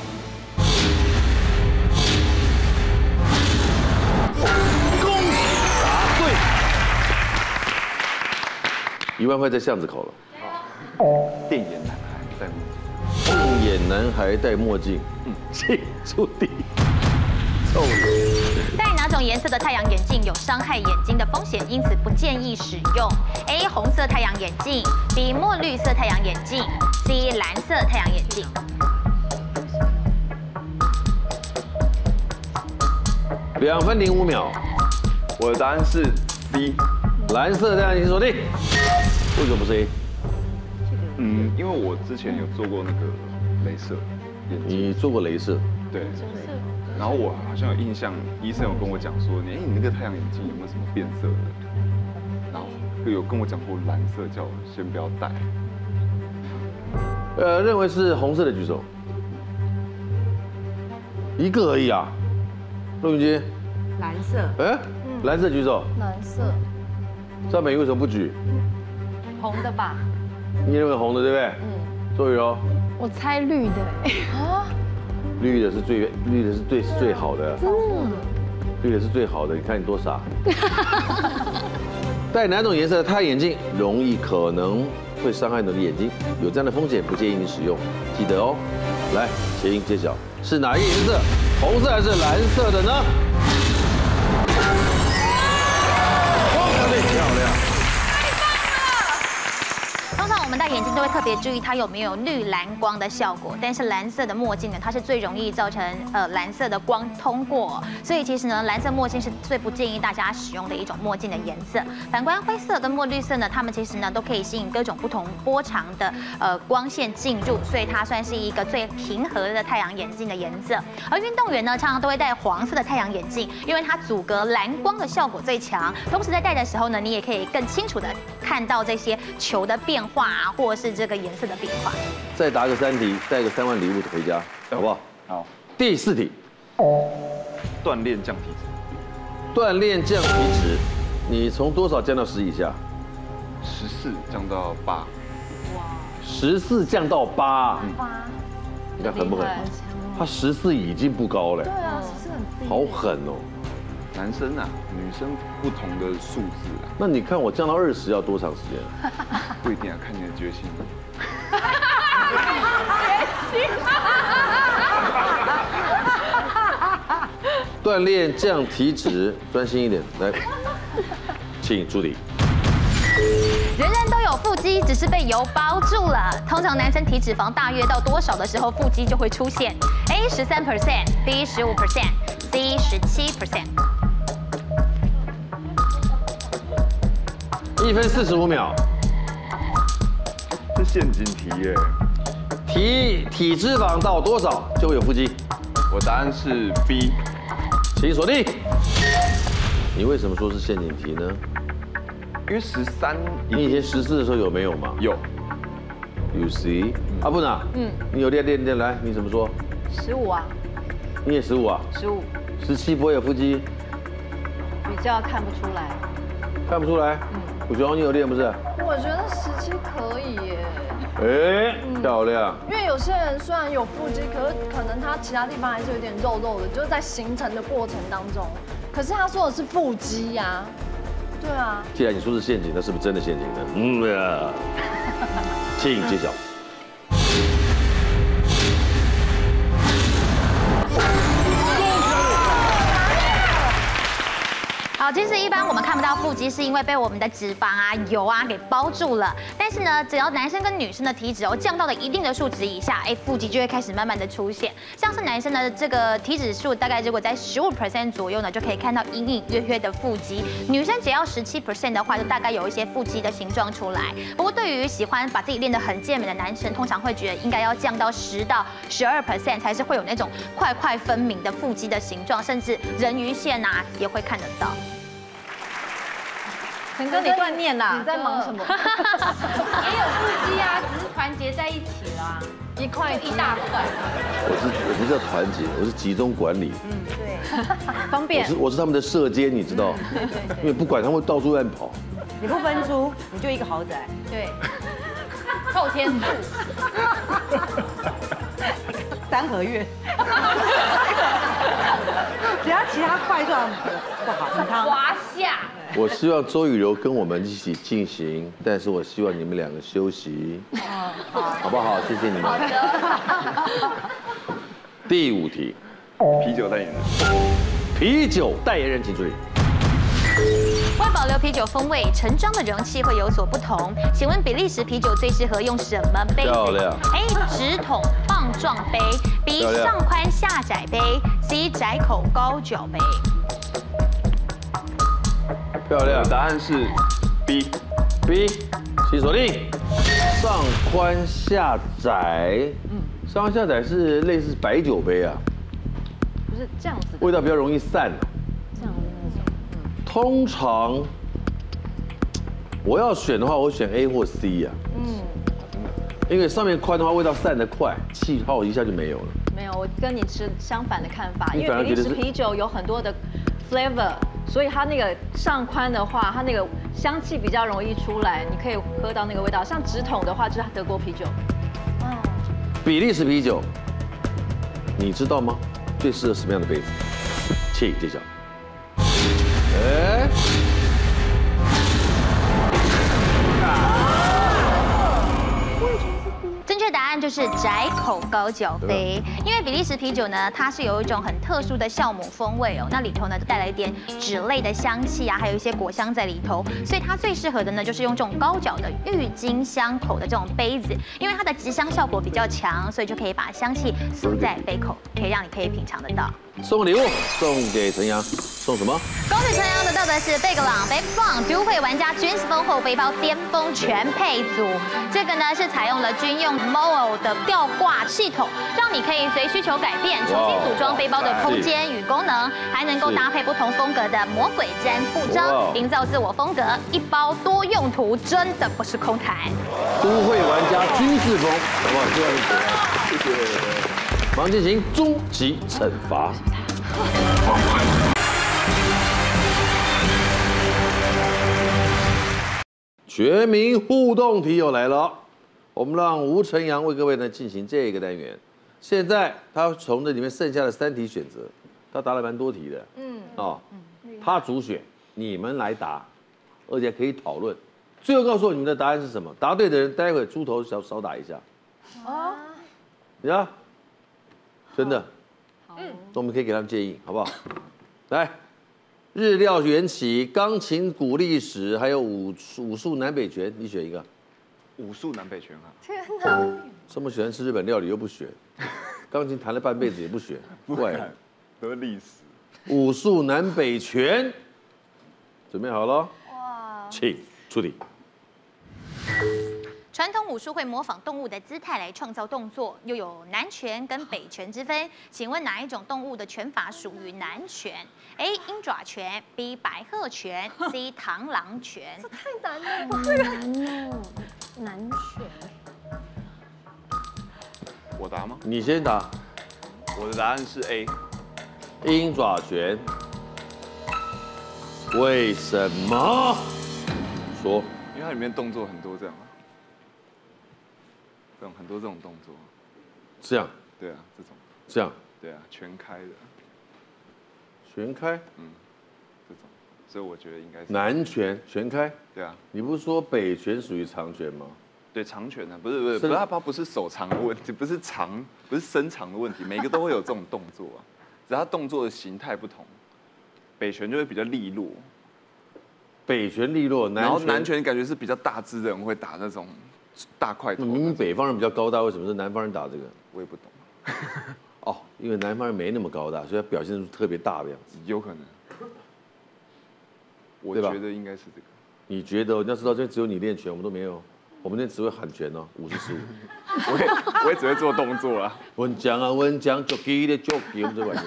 恭喜答对！1万块在巷子口了。 电眼男孩戴墨镜。 电眼男孩戴墨镜，请出题。臭人。 戴哪种颜色的太阳眼镜有伤害眼睛的风险，因此不建议使用 ？A. 红色太阳眼镜 ，B. 墨绿色太阳眼镜 ，C. 蓝色太阳眼镜。 2分05秒， 我的答案是 C。 蓝色太阳眼镜锁定。为什么不是 A？ 因为我之前有做过那个雷射眼镜。 你做过雷射？ 对。然后我好像有印象，医生有跟我讲说，你那个太阳眼镜有没有什么变色的？然后有跟我讲过蓝色，叫我先不要戴。 认为是红色的举手。一个而已啊。陆云杰。 蓝色。 蓝色举手。 蓝色。 赵美为什么不举？ 红的吧？ 你认为红的对不对？周雨柔。 我猜绿的。 绿的是最好的，绿的是最好的，你看你多傻。戴哪种颜色的太阳眼镜可能会伤害你的眼睛，有这样的风险，不建议你使用，记得哦。来，请揭晓是哪一个颜色，红色还是蓝色的呢？漂亮。 通常我们戴眼镜都会特别注意它有没有绿蓝光的效果，但是蓝色的墨镜呢，它是最容易造成蓝色的光通过，所以其实呢，蓝色墨镜是最不建议大家使用的一种墨镜的颜色。反观灰色跟墨绿色呢，它们其实呢都可以吸引各种不同波长的光线进入，所以它算是一个最平和的太阳眼镜的颜色。而运动员呢，常常都会戴黄色的太阳眼镜，因为它阻隔蓝光的效果最强，同时在戴的时候呢，你也可以更清楚的看到这些球的变化啊，或者是这个颜色的变化。 再答个3题，带个3万礼物回家，好不好？ 好。 第4题， 锻炼降体脂。 锻炼降体脂，你从多少降到10以下 ？14降到8。哇 ！14降到8。你看狠不狠？他14已经不高了。 对啊，14很低。 好狠哦！ 男生啊，女生不同的数字啊。 那你看我降到20要多长时间？ 不一定啊，看你的决心。 锻炼降体脂，专心一点，来，请助理。 人人都有腹肌，只是被油包住了。通常男生体脂肪大约到多少的时候，腹肌就会出现 ？A 13%，B 15%，C 17%。 1分45秒。 这陷阱题耶。 体脂肪到多少就会有腹肌？ 我答案是 B。 请锁定。你为什么说是陷阱题呢？ 因为13， 你以前14的时候有没有嘛？ 有。 You see？阿布娜，你有练，来，你怎么说 ？15啊。 你也15啊 ？15。 17不会有腹肌？ 比较看不出来。 看不出来？古雄，你有练不是？ 我觉得17可以耶。 哎，漂亮。 因为有些人虽然有腹肌，可是可能他其他地方还是有点肉肉的，就是在形成的过程当中。可是他说的是腹肌呀。对啊。 既然你说是陷阱，那是不是真的陷阱呢？请揭晓。 好，其实一般我们看不到腹肌，是因为被我们的脂肪啊、油啊给包住了。但是呢，只要男生跟女生的体脂降到了一定的数值以下，腹肌就会开始慢慢的出现。像是男生的这个体脂数大概如果在15% 左右呢，就可以看到隐隐约约的腹肌。女生只要17% 的话，就大概有一些腹肌的形状出来。不过对于喜欢把自己练得很健美的男生，通常会觉得应该要降到10到12% 才是会有那种块块分明的腹肌的形状，甚至人鱼线啊也会看得到。 陈哥，你断念啦！ 你在忙什么？ 也有腹肌啊，只是团结在一起啦，一块一大块。 我不是叫团结，我是集中管理。 对，方便。 我是他们的舍监，你知道？因为不管他们会到处乱跑。 你不分租，你就一个豪宅。 对，透天厝。 3合院。只要其他块状不好，很烫。 华夏。 我希望周雨柔跟我们一起进行，但是我希望你们2个休息，好不好？谢谢你们。 好的。 第5题， 啤酒代言人。 啤酒代言人请注意。 为保留啤酒风味，盛装的容器会有所不同。请问比利时啤酒最适合用什么杯子？ 漂亮。 A 直筒棒状杯 ，B 上宽下窄杯 ，C 窄口高脚杯。 漂亮。 答案是 B， 请锁定。上宽下窄，上宽下窄是类似白酒杯啊， 不是这样子， 味道比较容易散。 这样的那种。 通常我要选的话，我选 A 或 C 啊。因为上面宽的话，味道散得快，气泡一下就没有了。 没有，我跟你持相反的看法，因为比利时啤酒有很多的 flavor， 所以它那个上宽的话，它那个香气比较容易出来，你可以喝到那个味道。像直筒的话，就是德国啤酒。 比利时啤酒，你知道吗？最适合什么样的杯子？请揭晓。 正确答案就是窄口高脚杯，因为比利时啤酒呢，它是有一种很特殊的酵母风味哦，那里头呢带了一点脂类的香气啊，还有一些果香在里头，所以它最适合的呢就是用这种高脚的郁金香口的这种杯子，因为它的吉香效果比较强，所以就可以把香气锁在杯口，可以让你可以品尝得到。 送礼物送给陈阳，送什么？ 恭喜陈阳得到的是贝格朗 Big Fun 都会玩家军事风后背包巅峰全配组。这个呢是采用了军用 MOO 的吊挂系统，让你可以随需求改变，重新组装背包的空间与功能，还能够搭配不同风格的魔鬼毡布章，营造自我风格。一包多用途，真的不是空谈。 都会玩家军事风，好不好？谢谢。马上进行终极惩罚。全民互动题又来了，我们让吴晨阳为各位呢进行这个单元。现在他从这里面剩下的3题选择，他答了蛮多题的， 他主选，你们来答，而且可以讨论。最后告诉我你们的答案是什么，答对的人待会猪头少打一下。哦，你看，真的。那我们可以给他们建议，好不好？来，日料缘起、钢琴古历史，还有武术南北拳，你选一个。 武术南北拳啊！ 天哪！ 这么喜欢吃日本料理又不学，钢琴弹了半辈子也不学，怪了。 都是历史。 武术南北拳，准备好了？哇！请出题。 传统武术会模仿动物的姿态来创造动作，又有南拳跟北拳之分。请问哪一种动物的拳法属于南拳 ？A. 鹰爪拳 ，B. 白鹤拳 ，C. 螳螂拳。 这太难了，这个难哦，难选。 我答吗？ 你先答。 我的答案是 A。 鹰爪拳。为什么？说。 因为它里面动作很多，这样。很多这种动作， 这样， 对啊， 这样， 对啊，全开的， 全开， 这种，所以我觉得应该是南拳全开， 对啊， 你不是说北拳属于长拳吗？ 对，长拳啊，不是，它不是手长的问题，不是身长的问题，每个都会有这种动作啊，只是它动作的形态不同，北拳就会比较利落， 北拳利落， 然后南拳感觉是比较大只的人会打那种。大块头， 明明北方人比较高大，为什么是南方人打这个？ 我也不懂。 哦，因为南方人没那么高大，所以他表现出特别大的样子。 有可能。我觉得应该是这个。 你觉得？你要知道，这只有你练拳，我们都没有。我们那只会喊拳哦，50-15。 我也只会做动作啊。 温江啊，温江，jockey 的 jockey，我们这玩意。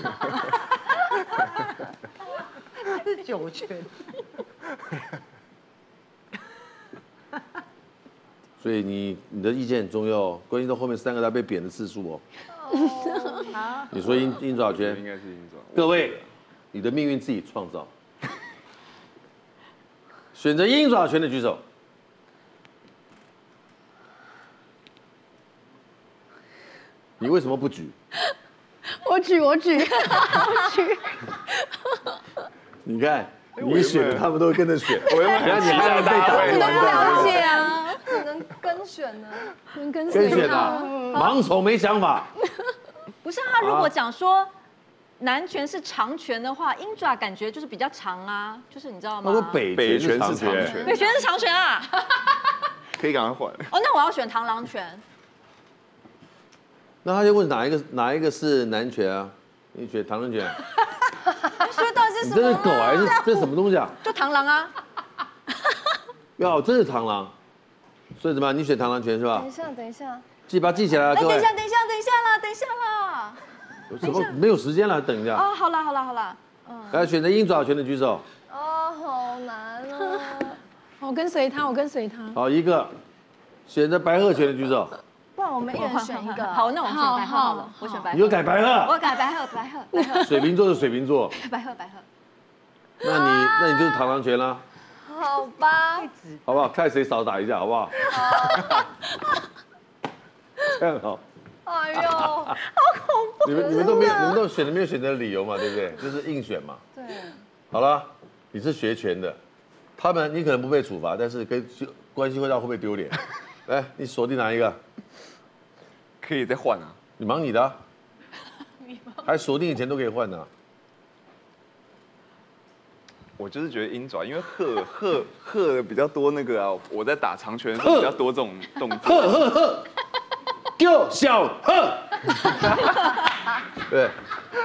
是9拳。 所以你的意见很重要哦，关系到后面3个他被贬的次数哦。好，你说鹰爪拳， 应该是鹰爪。 各位，你的命运自己创造。选择鹰爪拳的举手。你为什么不举？ 我举。 你看，你选的他们都会跟着选， 我原本你还被打， 我都不了解啊。只能跟选呢，跟选啊，盲从没想法。 不是他如果讲说南拳是长拳的话，鹰爪感觉就是比较长啊，就是你知道吗？ 他说北拳是长拳， 北拳是长拳啊。 可以赶快换。 哦，那我要选螳螂拳。 那他就问哪一个是南拳啊？你选螳螂拳。 说到底是什么？ 你这是狗还是这是什么东西啊？ 就螳螂啊。 哟，真是螳螂。所以怎么样？你选螳螂拳是吧？ 等一下， 把它记起来了，各位。 等一下啦。 什么？没有时间了，等一下。 哦，好了。 来，选择鹰爪拳的举手。 哦，好难哦。我跟随他。 好，一个。选择白鹤拳的举手。 不然我们一人选一个。 好，那我选白鹤好了。我选白鹤。 你就改白鹤。 我改白鹤。 水瓶座是水瓶座。 白鹤。 那你就是螳螂拳啦。 好吧。 好不好？看谁少打一下，好不好？这样好。 哎呦，好恐怖！你们都没有选择理由嘛，对不对？就是硬选嘛。 对。 好了，你是学拳的，你可能不被处罚，但是跟关系会到会不会丢脸？来，你锁定哪一个？ 可以再换啊。 你忙你的、啊。还锁定以前都可以换的、啊。 我就是觉得鹰爪，因为鹤比较多那个啊，我在打长拳比较多这种动作。 鹤，叫小鹤。对。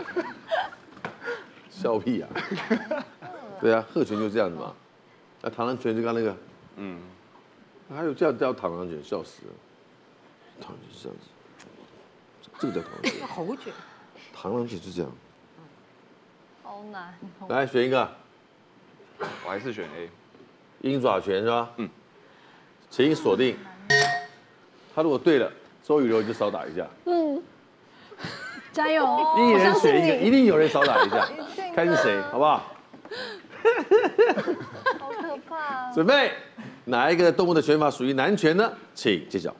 笑屁啊！对啊，鹤拳就这样子嘛。那螳螂拳就刚那个，还有这样叫螳螂拳，笑死了。螳螂拳是这样子，这个叫螳螂拳。 猴拳。 螳螂拳是这样。 好难。 来选一个。 我还是选 A。 鹰爪拳是吧？请锁定。他如果对了，周雨柔就少打一下。 加油！ 一人选一个，一定有人少打一下，看是谁，好不好？ 好可怕！ 准备，哪一个动物的拳法属于南拳呢？请揭晓。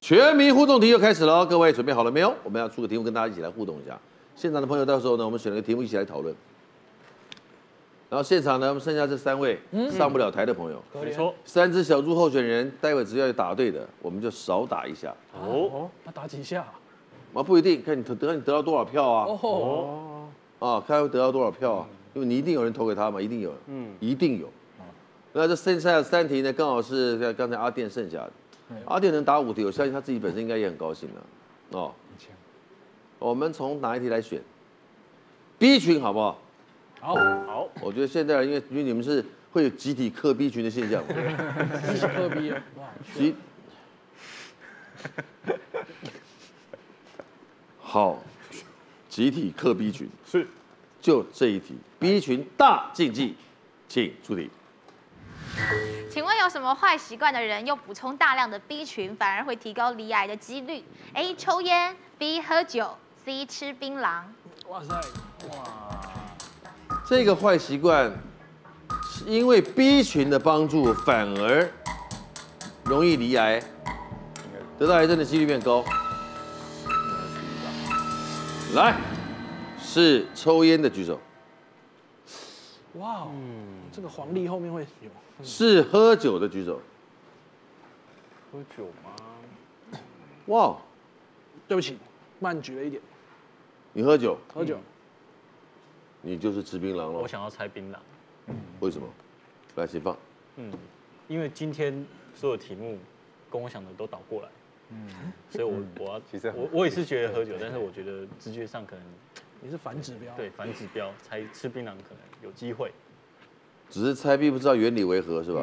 全民互动题又开始了，各位准备好了没有？我们要出个题目跟大家一起来互动一下。现场的朋友，到时候呢，我们选了个题目一起来讨论。然后现场呢，我们剩下这3位上不了台的朋友， 没错 ，3只小猪候选人，待会只要有答对的，我们就少打一下。 哦，要打几下？ 啊，不一定，看你得到多少票啊。啊，看会得到多少票啊，因为你一定有人投给他嘛，一定有，一定有。那这剩下的3题呢，刚好是刚才阿电剩下的。阿电能打5题，我相信他自己本身应该也很高兴的。哦，我们从哪一题来选 ？B 群好不好？ 好， 我觉得现在因为你们是会有集体克 B 群的现象， 集体克 B 啊， 好，集体克 B 群是， 就这一题 ，B 群大禁忌，请出题。 请问有什么坏习惯的人又补充大量的 B 群，反而会提高罹癌的几率 ？A. 抽烟 ，B. 喝酒 ，C. 吃槟榔。 哇塞，哇， 这个坏习惯，因为 B 群的帮助，反而容易罹癌，得到癌症的几率变高。来，是抽烟的举手。 哇，这个黄历后面会有。 是喝酒的举手。 喝酒吗？ 哇， 对不起，慢举了一点。 你喝酒？ 喝酒。 你就是吃槟榔了。 我想要猜槟榔。 为什么？来，请放。 因为今天所有题目跟我想的都倒过来。所以我也是觉得喝酒，但是我觉得直觉上可能你是反指标。 对，反指标，猜吃槟榔可能有机会。 只是猜并不知道原理为何是吧？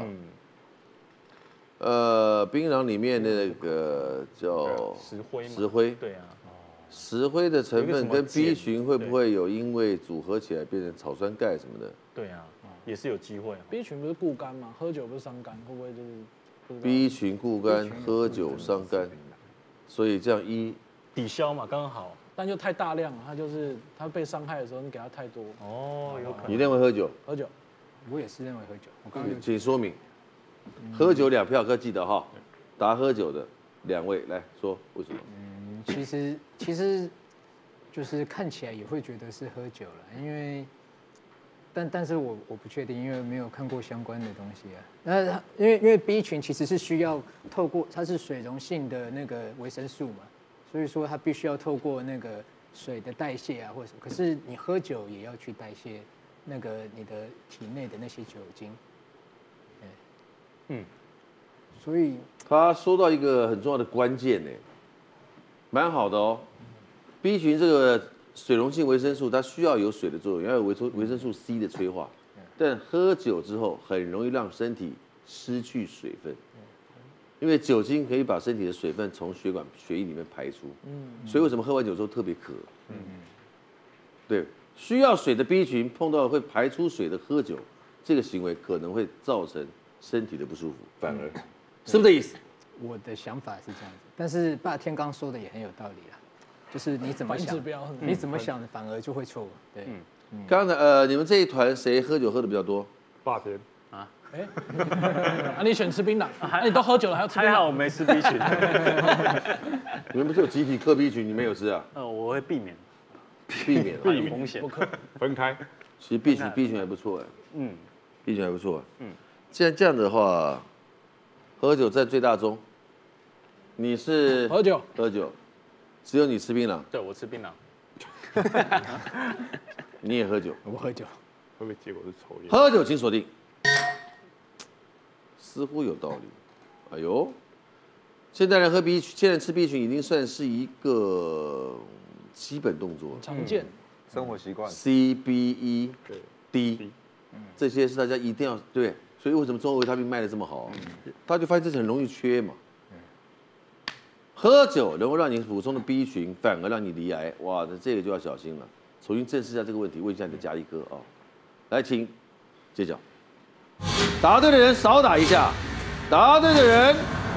槟榔里面的那个叫石灰。 石灰。 对啊。 石灰的成分跟 B 群会不会有因为组合起来变成草酸钙什么的？ 对啊，也是有机会。 B 群不是固肝吗？喝酒不是伤肝，会不会就是 ？B 群固肝，喝酒伤肝，所以这样抵消嘛，刚刚好。 但就太大量了，它被伤害的时候，你给它太多。 哦，有可能。 你认为喝酒？ 喝酒。 我也是认为喝酒。我刚刚请说明。喝酒2票，可记得哈。答喝酒的2位来说为什么？ 其实就是看起来也会觉得是喝酒了，因为但是我不确定，因为没有看过相关的东西啊。那因为 B 群其实是需要透过它是水溶性的那个维生素嘛，所以说它必须要透过那个水的代谢啊或者什么。可是你喝酒也要去代谢那个你的体内的那些酒精。所以他说到一个很重要的关键呢，蛮好的哦。B 群这个水溶性维生素，它需要有水的作用，要有维生素 C 的催化，但喝酒之后很容易让身体失去水分，因为酒精可以把身体的水分从血液里面排出，所以为什么喝完酒之后特别渴？对，需要水的 B 群碰到会排出水的喝酒，这个行为可能会造成身体的不舒服，反而是不是这意思？ 我的想法是这样子，但是霸天刚说的也很有道理啦，就是你怎么想，你怎么想的反而就会错误。对， 刚才你们这一团谁喝酒喝的比较多？ 霸天啊，你选吃槟榔，你都喝酒了还要吃槟榔？ 还好我没吃 B 群。 你们不是有集体克 B 群，你没有吃啊？ 我会避免风险， 分开。 其实 B 群还不错哎，B 群还不错。既然这样的话，喝酒占最大宗。你是喝酒， 只有你吃槟榔。 对，我吃槟榔。 你也喝酒， 我喝酒。 会不会结果是抽烟？ 喝酒请锁定。似乎有道理。哎呦，现代人吃 B 群已经算是一个基本动作， 常见生活习惯。 CBD，这些是大家一定要对。所以为什么中国维他命卖的这么好？他就发现这是很容易缺嘛。喝酒能够让你补充的 B 群，反而让你罹癌，哇，那这个就要小心了。重新正视一下这个问题，问一下你的家医科啊。来，请揭晓。答对的人少打一下，答对的人，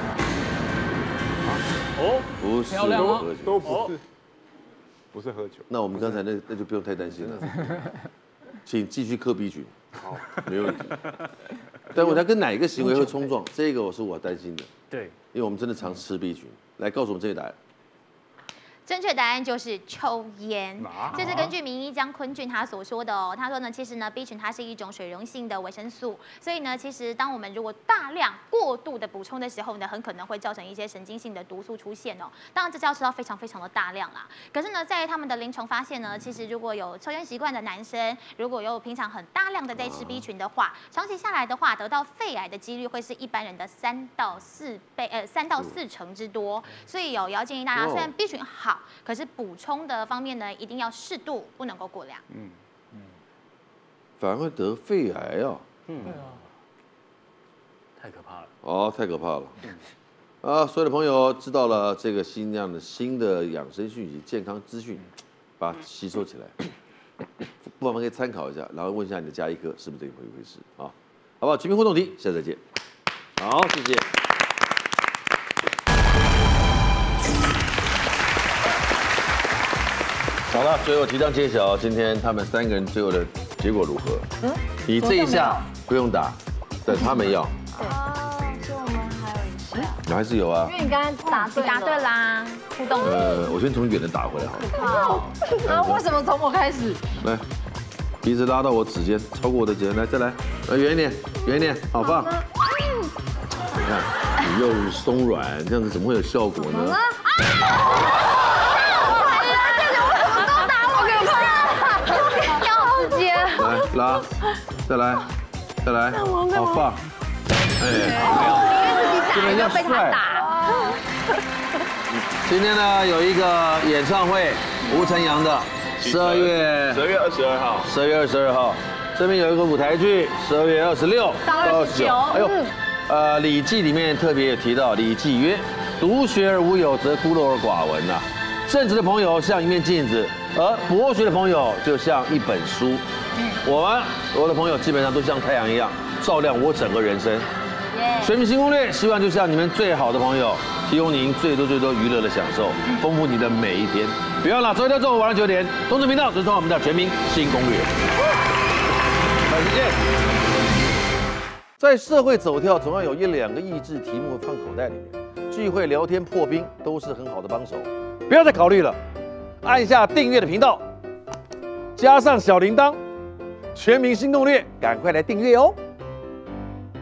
不是喝酒， 都不是喝酒。 那我们刚才那就不用太担心了，请继续克 B 群。好，没问题。但我在跟哪一个行为会冲撞，这个我担心的。 对， 因为我们真的常吃 B 群， 来告诉我们正确答案。 正确答案就是抽烟，这是根据名医江坤俊他所说的哦。他说呢，其实呢 B 群它是一种水溶性的维生素，所以呢，其实当我们如果大量过度的补充的时候呢，很可能会造成一些神经性的毒素出现哦。当然，这是要吃到非常非常的大量啦。可是呢，在他们的临床发现呢，其实如果有抽烟习惯的男生，如果有平常很大量的在吃 B 群的话，长期下来的话，得到肺癌的几率会是一般人的3到4成之多。所以也要建议大家，虽然 B 群好。可是补充的方面呢，一定要适度，不能够过量。 反而会得肺癌啊！ 太可怕了。 哦，太可怕了。所有的朋友知道了这个新的养生讯息、健康资讯，把它吸收起来，不妨可以参考一下，然后问一下你的家医科是不是这么一回事啊？好不好？全民互动题，下次再见。好，谢谢。好了，最后即将揭晓，今天他们3个人最后的结果如何？你这一下不用打，但他们要。 所以我们还有一下。 还是有啊。 因为你刚刚答对啦，互动。 我先从远的打回来好了。 好。为什么从我开始？ 来，鼻子拉到我指尖，超过我的指尖，来再来，远一点，远一点，好放。你看，你又松软，这样子怎么会有效果呢？来拉，再来，好放，这边要被他打。今天呢有一个演唱会，吴承阳的12月22号，这边有一个舞台剧12月26到29。哎呦，《礼记》里面特别有提到，《礼记》曰：“独学而无友，则孤陋而寡闻”呐。正直的朋友像一面镜子，而博学的朋友就像一本书。我的朋友基本上都像太阳一样，照亮我整个人生。全民新攻略，希望就像你们最好的朋友，提供您最多娱乐的享受，丰富你的每一天。别忘了周一到周五晚上9点，东森频道追踪我们的全民新攻略。下次见。在社会走跳，总要有1、2个益智题目放口袋里面，聚会聊天破冰都是很好的帮手。不要再考虑了，按下订阅的频道，加上小铃铛。全民新攻略，赶快来订阅哦！